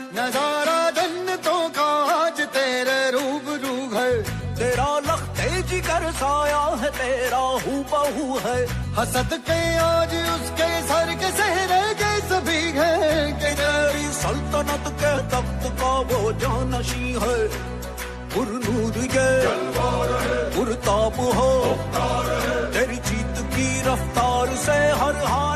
नजारा जन्नतों का आज तेरे रूबरू है। तेरा लखते जिगर साया है, तेरा हूबहू है। हसद के आज उसके सर के सहरे के सभी है, कि तेरी सल्तनत के तख्त का वो जानशी है। पुरनूर ये पुरताप हो, तेरी जीत की रफ्तार से हर हाल